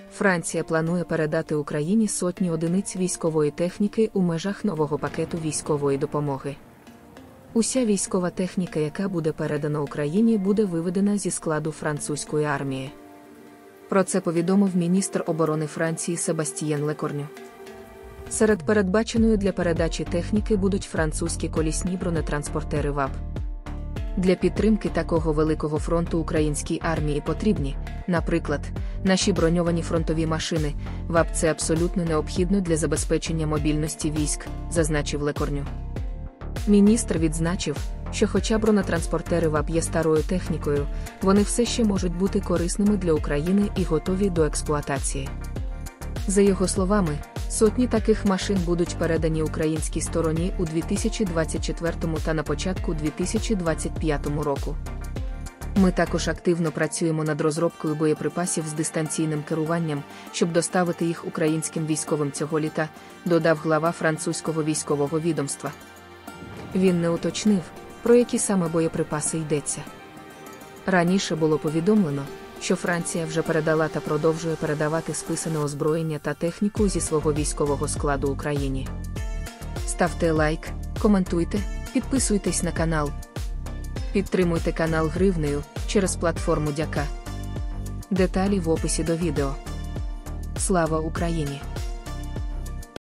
Франція планує передати Україні сотні одиниць військової техніки у межах нового пакету військової допомоги. Уся військова техніка, яка буде передана Україні, буде виведена зі складу французької армії. Про це повідомив міністр оборони Франції Себастьєн Лекорню. Серед передбаченої для передачі техніки будуть французькі колісні бронетранспортери ВАП. Для підтримки такого великого фронту українській армії потрібні, наприклад, наші броньовані фронтові машини. ВАП – це абсолютно необхідно для забезпечення мобільності військ, зазначив Лекорню. Міністр відзначив, що хоча бронетранспортери ВАП є старою технікою, вони все ще можуть бути корисними для України і готові до експлуатації. За його словами, сотні таких машин будуть передані українській стороні у 2024 та на початку 2025 року. Ми також активно працюємо над розробкою боєприпасів з дистанційним керуванням, щоб доставити їх українським військовим цього літа, додав глава французького військового відомства. Він не уточнив, про які саме боєприпаси йдеться. Раніше було повідомлено, що Франція вже передала та продовжує передавати списане озброєння та техніку зі свого військового складу Україні. Ставте лайк, коментуйте, підписуйтесь на канал. Підтримуйте канал гривнею через платформу Дяка. Деталі в описі до відео. Слава Україні!